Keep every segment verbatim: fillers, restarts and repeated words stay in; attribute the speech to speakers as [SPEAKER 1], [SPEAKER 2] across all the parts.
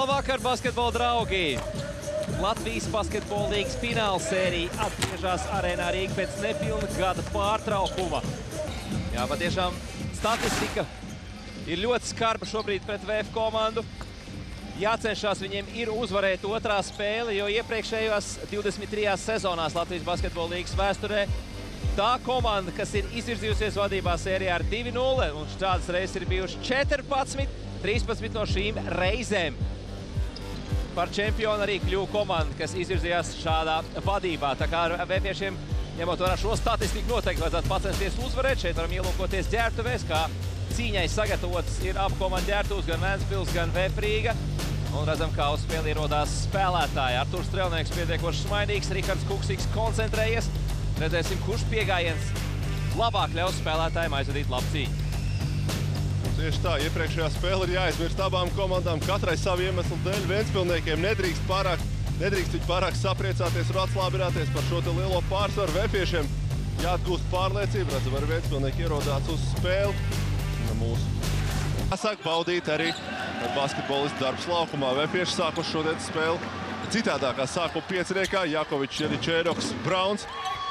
[SPEAKER 1] Labvakar, basketbola draugi! Latvijas basketbola līgas fināla sērija atgriežas Arēnā Rīga pēc nepilna gada pārtraukuma. Jā, patiešām statistika ir ļoti skarba šobrīd pret V F komandu. Jācenšas viņiem ir uzvarēt otrā spēle, jo iepriekšējās divdesmit trijās sezonās Latvijas basketbola līgas vēsturē tā komanda, kas ir izvirzījusies vadībā sērijā ar divi nulle, un šādas reizes ir bijuši četrpadsmit, trīspadsmit no šīm reizēm. Par čempionu arī kļuva komanda, kas izvirzījās šādā vadībā. Tā kā ar vēfiešiem, ņemot vērā šo statistiku, noteikti vajadzētu pacensties uzvarēt. Šeit varam ielūkoties ģērbtuvēs, kā cīņai sagatavotas ir abu komandu ģērbtuves, gan Ventspils, gan V F Rīga. Un redzam, kā uz spēli ierodās spēlētāji. Arturs Strelnieks pietiekoši smaidīgs, Rihards Kuksiks koncentrējies. Redzēsim, kurš piegājiens labāk ļaus spēlētājiem aizvadīt labu cīņu.
[SPEAKER 2] Tieši tā, iepriekšējā spēle ir jāizmirst abām komandām, katrai savu iemeslu dēļ. Ventspilniekiem nedrīkst pārāk, nedrīkst viņi pārāk sapriecāties un atslābināties par šo te lielo pārsvaru. Vēfiešiem jāatgūst pārliecība, redzam, arī Ventspilnieki ierodās uz spēli. Mūsu jāsāk baudīt arī basketbolistu darbs laukumā. Vēfieši sākuši šodien spēli citādākā sākuma pieciniekā. Jakovičs, Jeličēnoks, Brauns,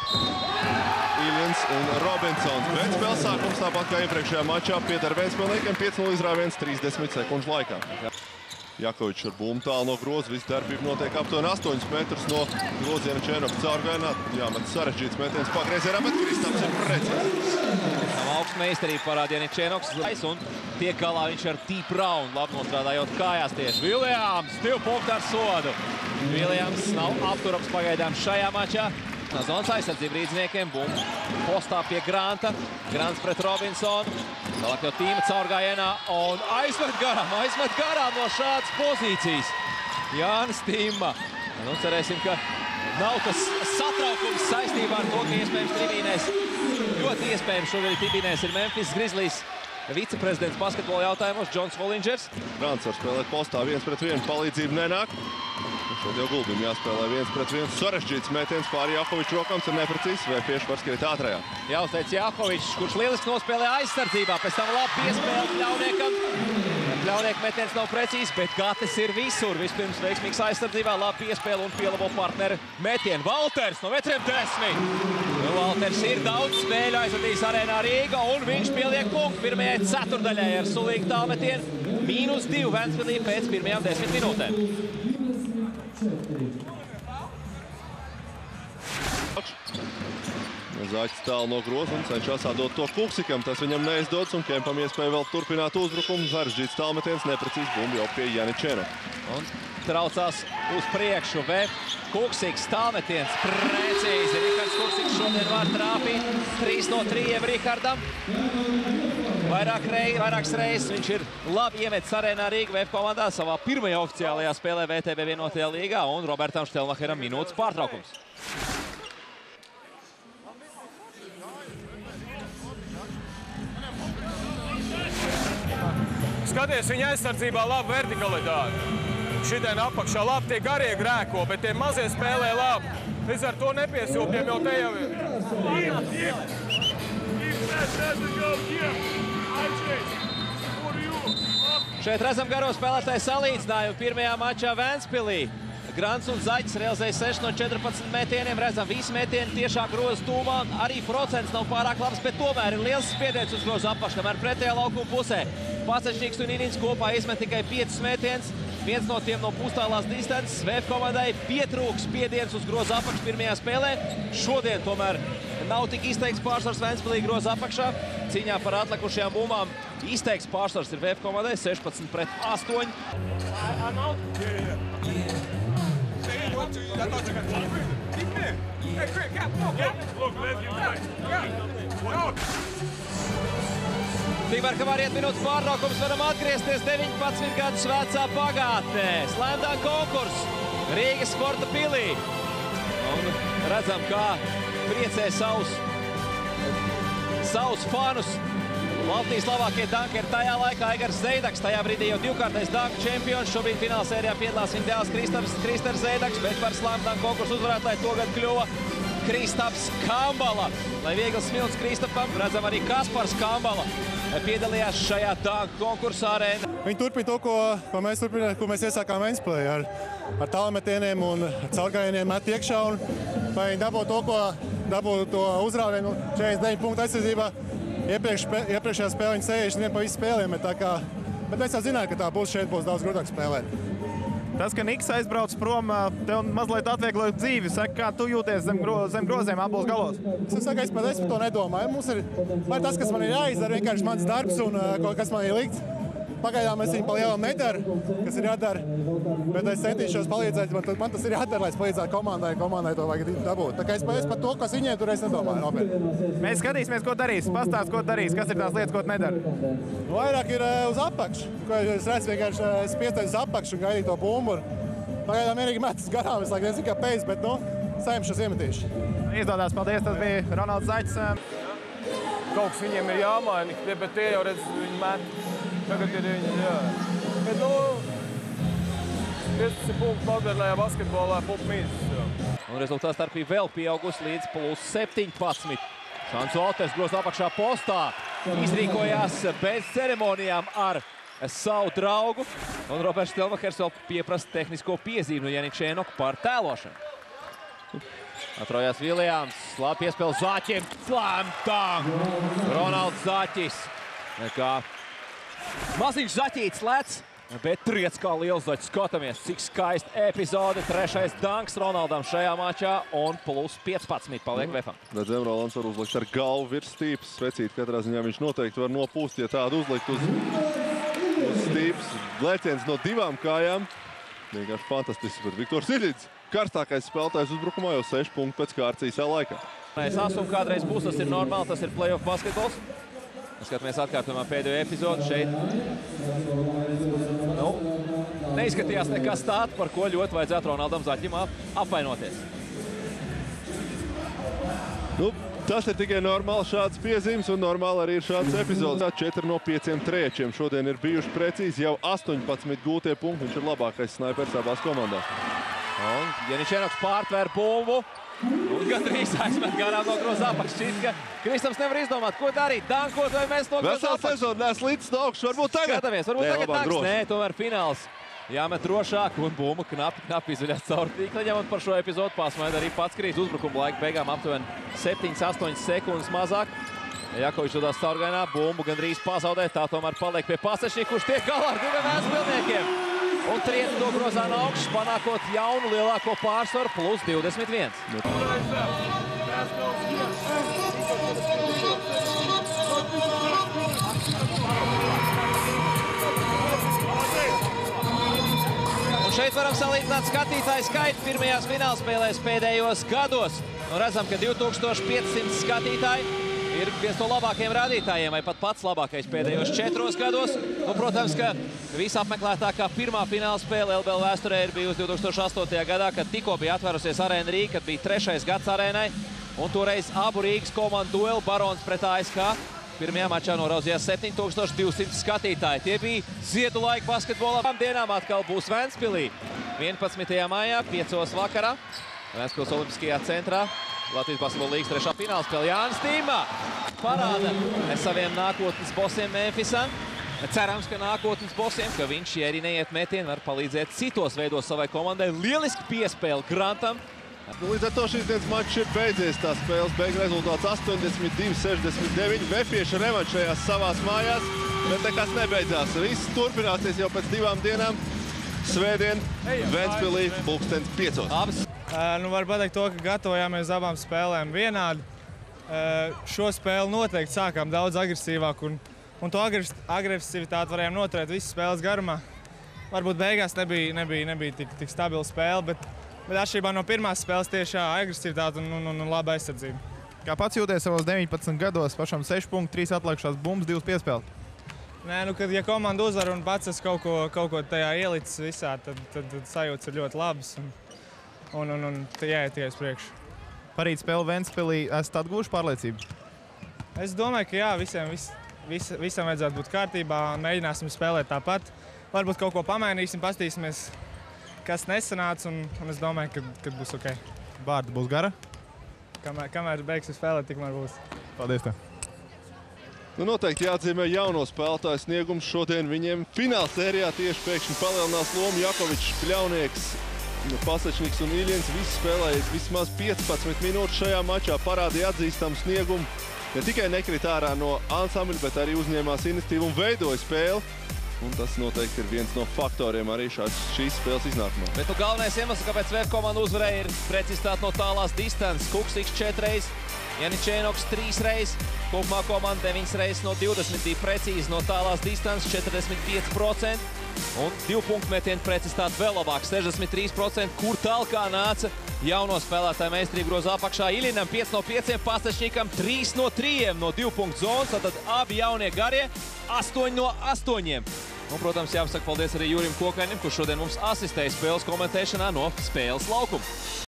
[SPEAKER 2] Iljins un Robinsons. Bet spēles sākums tāpat kā iepriekšējā mačā pieder Ventspilniekiem pieci nulle izrāviens trīsdesmit sekundžu laikā. Jakovičs ar bumbu tālu no groza, viss darbība notiek aptuveni astoņus metrus no groziena Čēnoka caurgājienā. Jāmet sarežģīts metiens pagriezienā, bet Kristaps ir precīzs.
[SPEAKER 1] Tam augstmeistarību parādīja Čēnoks un tiek galā viņš ar T. Brown, labi nostrādājot kājās tieši. Viljams, divu punktu ar sodu. Viljams nav apturams pagaidām šajā mačā. Zonas aizsardzība rīdziniekiem, bumbu postā pie Granta. Grants pret Robinsonu. Tālāk jau tīma caurgājienā un aizmet garām, aizmet garām no šādas pozīcijas. Jānis Tīma. Nu, cerēsim, ka nav tas satraukums saistībā ar to, ka iespējams tribīnēs, ļoti iespējams šogad tribīnēs ir Memphis Grizzlies viceprezidents basketbola jautājumos Džons Volingers.
[SPEAKER 2] Grants var spēlēt postā viens pret vienu, palīdzību nenāk. Šeit jau Gulbim jāspēlē viens pret viens. Sarežģīts metiens pāri Jakovičs rokams ir neprecīzs. Vēfieši var skriet ātrajā.
[SPEAKER 1] Jāuzteic Jakovičs, kurš lieliski nospēlē aizsardzībā. Pēc tam labi piespēle Pļauniekam. Pļaunieka metiens nav precīzs, bet Gatis ir visur. Vispirms veiksmīgs aizsardzībā, labi piespēle un pielabo partneri metienu. Valters no metriem desmit. Nu, Valters ir daudz spēļu aizvadījis Arēnā Rīga un viņš pieliek punktu pirmajai ceturdaļai ar sulīgu tālmetienu. Mīnus divi Ventspilī pēc pirmajām desmit minūtēm.
[SPEAKER 2] Zaķis tālu no groza un cenšas atdot to Kuksikam. Tas viņam neizdodas un Kempam iespēja vēl turpināt uzbrukumu. Sarežģīts tālmetiens, neprecīzs bumbu jau pie Jeličēnoka.
[SPEAKER 1] Un traucās uz priekšu. V. Kuksiks tālmetiens precīzi. Rihards Kuksiks šodien var trāpīt. trīs no trījiem Rihardam. Vairāk rei, vairākas reizes viņš ir labi iemetis Arēnā Rīga V F komandā savā pirmajā oficiālajā spēlē V T B vienotajā līgā un Robertam Štelmacheram minūtes pārtraukums.
[SPEAKER 3] Skaties, viņa aizsardzībā labu vertikalitāti. Šitien apakšā labi tie garie grēko, bet tie mazie spēlē labi. Līdz ar to nepiesilpjiem jau te jau ir.
[SPEAKER 1] Šeit redzam garo spēlētāju salīdzinājumu pirmajā mačā Ventspilī. Grants un Zaķis realizēja seši no četrpadsmit metieniem. Redzam, visi metieni tiešā groza tūmā. Arī procents nav pārāk labs, bet tomēr ir liels spiediens uz groza apakšu, kamēr pretējā laukuma pusē. Pasečniks un Inins kopā izmet tikai piecus metienus. Viens no tiem no pustālās distances. V F komandai pietrūks spiediens uz groza apakšu pirmajā spēlē. Šodien tomēr nav tik izteikts pārsvars Ventspilī groza apakšā. Cīņā par atlikušajām bumbām izteikts pārsvars ir V F komandai sešpadsmit pret astoņi. Tikmēr, kamēr iet minūtes pārtraukums, varam atgriezties deviņpadsmit gadus vecā pagātnē. Slamdunk konkurss Rīgas sporta pilī. Un redzam, kā priecē savus, savus fanus. Latvijas labākie dankeri tajā laikā Aigars Zeidaks, tajā brīdī jau divkārtais danku čempions. Šobrīd fināla sērijā piedalās viņa dēls Kristaps, Kristers Zeidaks, bet par slamdunk konkursu uzvarētāju togad kļuva Kristaps Kambala. Lai viegli smilts Kristapam, redzam arī Kaspars Kambala. piedalījās šajā tanku konkursā arēnā.
[SPEAKER 4] Viņi turpina to, ko, ko mēs, turpina, ko mēs iesākām Ventspilī ar, ar tālmetieniem un caurgājieniem met iekšā. Un, vai viņi dabū to, ko dabū to uzrāvienu četrdesmit deviņu punktu aizsardzībā. Iepriekš, iepriekšējā spēlē viņi sēžas vien pa visu spēlēm. Bet, kā, bet mēs jau zinājām, ka tā būs šeit būs daudz grūtāk spēlēt.
[SPEAKER 5] Tas, ka Niks aizbrauc prom, tev mazliet atviegloja dzīvi. Saka, kā tu jūties zem, gro, zem groziem abos galos?
[SPEAKER 4] Es saku, es pat es par to nedomāju. Mums ir, man ir tas, kas man ir jāizdara, vienkārši mans darbs un kaut kas man ir likts. Pagaidām es viņu pa lielam nedaru, kas ir jādara. Bet es centīšos palīdzēt, man, man tas ir jādara, lai es palīdzētu komandai, komandai to vajag dabūt. Tā kā es, es par to, kas viņiem tur es nedomāju. Nopietni.
[SPEAKER 5] Mēs skatīsimies, ko darīs. Pastāst, ko darīs. Kas ir tās lietas, ko tu nedari?
[SPEAKER 4] Vairāk ir uz apakšu. Es redzu, vienkārši es piesteidu uz apakšu un gaidīju to bumbu. Pagaidām vienīgi metas garām, es laikam nezinu, kāpēc, bet nu, saimšos iemetīšu.
[SPEAKER 5] Izdodās, paldies, tas bija Ronalds Zaķis.
[SPEAKER 3] Kaut kas viņiem ir jāmaina, bet tie jau redz, viņi met. Tagad ir viņi, jā. Bet, nu, piecdesmit punktu modernajā basketbolā pup mīzes.
[SPEAKER 1] Un rezultāts starpība vēl pieaugusi līdz plus septiņpadsmit. Šāns Walters groz apakšā postā. Izrīkojās bez ceremonijām ar savu draugu. Un Roberts Stelmachers vēl pieprasa tehnisko piezīmi no Janika Šēnoka par tēlošanu. Atrojās Viljams. Labi piespēl Zaķim. Slam tang! Ronalds Zaķis. Nekā maziņš Zaķīts lec, bet triec kā liels Zaķis. Skatāmies, cik skaista epizode. Trešais danks Ronaldam šajā mačā un plus piecpadsmit paliek Vefam.
[SPEAKER 2] Redzēm, Rolands var uzlikt ar galvu virs stīpas. Svecīt katrā ziņā viņš noteikti var nopūst, ja tādu uzlikt uz, uz stīpas. Lēciens no divām kājām. Vienkārši fantastisks, bet Viktors Iļids. Karstākais spēlētājs uzbrukumā jau seši punkti pēc kārtas īsā laikā.
[SPEAKER 1] Asum kādreiz būs, tas ir normāli, tas ir playoff basketbols. Skatāmies atkārtojumā pēdējo epizodu šeit. Nu, neizskatījās nekas tāds, par ko ļoti vajadzētu Ronaldam Zaķim apvainoties.
[SPEAKER 2] Nu, tas ir tikai normāli šāds piezīmes un normāli arī ir šāds epizodes. četri no pieciem triečiem šodien ir bijuši precīzi, jau astoņpadsmit gūtie punkti. Viņš ir labākais snaipers abās komandās.
[SPEAKER 1] Un Janika Šēnoks pārtver bumbu. Un gandrīz aizmet garām no groza apakšs. Šķiet, ka Kristams nevar izdomāt, ko darīt. Dankot vai mēs no groza apakšs.
[SPEAKER 2] Veselu sezonu nes līdz augšu, varbūt tagad.
[SPEAKER 1] Skatāmies, varbūt Nē, tagad nāks. Nē, tomēr fināls. Jāmet drošāk un bumbu knapi, knapi izveļās caur tīkleņam. Un par šo epizodu pasmaida arī pats Krīs. Uzbrukuma laika beigām aptuveni septiņas astoņas sekundes mazāk. Jakovičs dodās caurgainā, bumbu gandrīz pazaudē. Tā tomēr paliek pie Pasečnika, kurš tiek galā ar diviem Vēnspilniekiem. Un triec to grozā no augšas, panākot jaunu lielāko pārsvaru plus divdesmit viens. Un šeit varam salīdzināt skatītāju skaitu pirmajās finālspēlēs pēdējos gados. Un redzam, ka divi tūkstoši piecsimt skatītāji ir viens no labākajiem rādītājiem, vai pat pats labākais pēdējos četros gados. Un, protams, ka visapmeklētākā pirmā fināla spēle L B L vēsturē ir bijusi divi tūkstoši astotajā gadā, kad tikko bija atvērusies Arēna Rīga, kad bija trešais gads arēnai. Un toreiz abu Rīgas komandu dueli Barons pret A S K. Pirmajā mačā norauzījās septiņi tūkstoši divsimt skatītāji. Tie bija ziedu laika basketbolā. Dienām atkal būs Ventspilī. vienpadsmitajā maijā, piecos vakarā. Ventspils Olimpiskajā centrā. Latvijas basketbola līgas trešā fināla spēle. Jānis Tīmā parāda saviem nākotnes bosiem Memphisā. Cerams, ka nākotnes bosiem, ka viņš, ja arī neiet metienu, var palīdzēt citos veidos savai komandai. Lieliski piespēle Grantam.
[SPEAKER 2] Līdz ar to šīs dienas mačs ir beidzies. Tā spēles beigu rezultāts astoņdesmit divi sešdesmit deviņi. Vefieši revanšējās savās mājās, bet nekas nebeidzās. Viss turpināsies jau pēc divām dienām. Svētdien Ventspilī pulkstens piecos.
[SPEAKER 5] Uh, nu, var pateikt to, ka gatavojāmies abām spēlēm vienādi. Uh, šo spēli noteikti sākām daudz agresīvāk un, un to agres, agresivitāti varējām noturēt visas spēles garumā. Varbūt beigās nebija, nebija, nebija tik, tik stabila spēle, bet, bet atšķirībā no pirmās spēles tieši jā, agresivitāte un, un, un, un laba aizsardzība.
[SPEAKER 6] Kā pats jūties savos deviņpadsmit gados, pašam seši punkti, trīs atlikušās bumbas, divas piespēles?
[SPEAKER 5] Nē, nu, kad ja komanda uzvar un pats es kaut ko, kaut ko tajā ielicis visā, tad, tad, tad sajūtas ir ļoti labas un, un, un, un jāiet tikai uz priekšu.
[SPEAKER 6] Parīt spēli Ventspilī, esat atguvuši pārliecību?
[SPEAKER 5] Es domāju, ka jā, visiem, vis, vis, visam vajadzētu būt kārtībā, mēģināsim spēlēt tāpat. Varbūt kaut ko pamainīsim, pastīsimies, kas nesanāca, un, un es domāju, ka, ka būs ok.
[SPEAKER 6] Bārda būs gara?
[SPEAKER 5] Kamēr, kamēr beigsim spēlēt, tikmēr būs.
[SPEAKER 6] Paldies tev!
[SPEAKER 2] Nu, noteikti jāatzīmē jauno spēlētāju sniegums. Šodien viņiem fināla sērijā tieši pēkšņi palielinās lomu. Jakovičs, Kļaunieks, Pasečniks un Iļins visi spēlējies vismaz piecpadsmit minūtes šajā mačā, parādīja atzīstamu sniegumu. Ne tikai nekrit ārā no ansambļa, bet arī uzņēmās iniciatīvu un veidoja spēli. Un tas noteikti ir viens no faktoriem arī šās, šīs spēles iznākumā.
[SPEAKER 1] Bet nu, galvenais iemesls, kāpēc Vēf komanda uzvarēja, ir precizitāte no tālās distances. Kuksiks četras reizes, Janičēnoks trīs reizes. Kopumā komanda deviņas reizes no divdesmit divi precīzi no tālās distances, četrdesmit pieci procenti. Un divu punktu metienu precizitāte vēl labāk, sešdesmit trīs procenti, kur tālkā nāca jauno spēlētāju meistarību groza apakšā. Iļinam pieci no pieciem, Pasečnikam trīs no trījiem no divu punktu zonas, tātad abi jaunie garie astoņi no astoņiem. Un, protams, jāpasaka paldies arī Jurim Kokainim, kurš šodien mums asistēja spēles komentēšanā no spēles laukuma.